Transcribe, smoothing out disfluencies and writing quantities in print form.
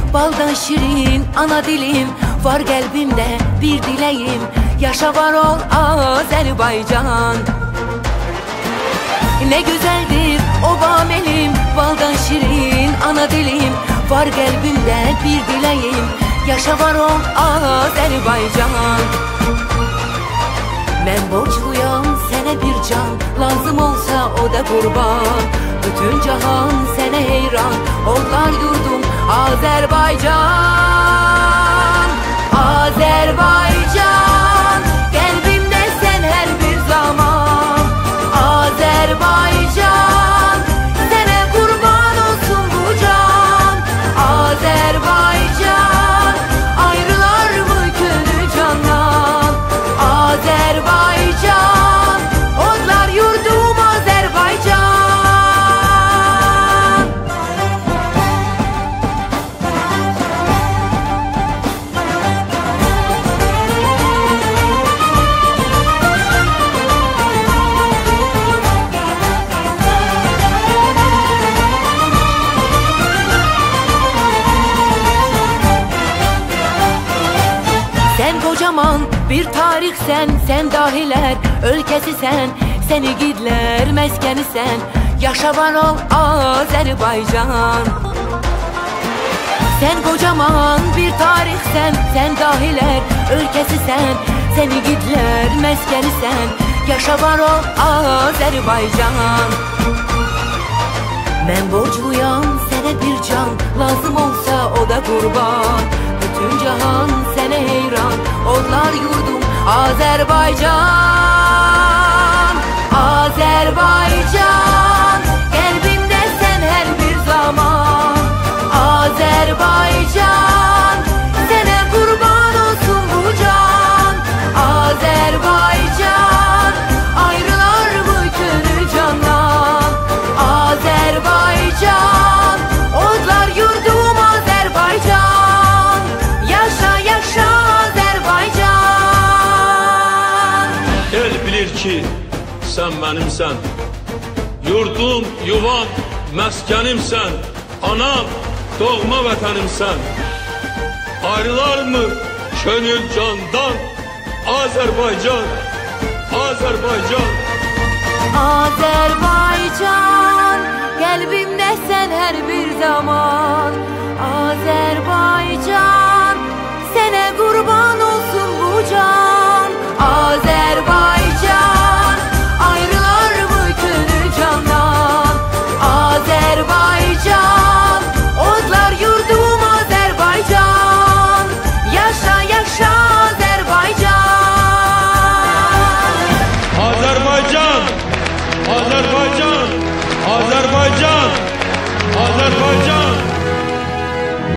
baldan şirin ana dilim. Var kalbimde bir dileğim, yaşa var ol Azerbaycan. Ne güzeldir o bam elim, baldan şirin ana dilim. Var kalbimde bir dileğim, yaşa var ol Azerbaycan. Ben borçluyam sene bir can, lazım olsa o da kurban. Bütün cahan sene heyran, onlar yurdum Azerbaycan. Azerbaycan, kalbimde sen her bir zaman. Azerbaycan, sana kurban olsun bu can. Azerbaycan, ayrılar mı gönül candan. Azerbaycan, odlar yurdum Azerbaycan. Sen kocaman bir tarih sen dahiler ülkesi sen yiğitler meskeni sen. Yaşa var ol Azerbaycan. Sen kocaman bir tarih sen dahiler ülkesi sen yiğitler meskeni sen. Yaşa var ol Azerbaycan. Ben borçluyam sana bir can, lazım olsa o da kurban. Bütün cahan sene heyran, onlar yurdum Azerbaycan. Azerbaycan, kalbimde sen her bir zaman. Azerbaycan, sana kurban olsun bu can. Azerbaycan, ayrılar mı gönül candan. Azerbaycan, odlar yurdum Azerbaycan. Yaşa yaşa Azerbaycan. El bilir ki sen benimsen, yurdum, yuvam, meskenimsen, anam, doğma vətənimsən. Ayrılar mı gönül candan? Azerbaycan, Azerbaycan.